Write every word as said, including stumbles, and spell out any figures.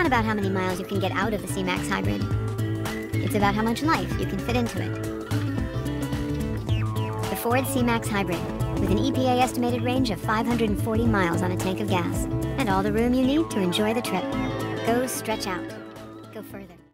about how many miles you can get out of the C-Max Hybrid. It's about how much life you can fit into it. The Ford C-Max Hybrid, with an E P A estimated range of five hundred forty miles on a tank of gas, and all the room you need to enjoy the trip. Go stretch out. Go further.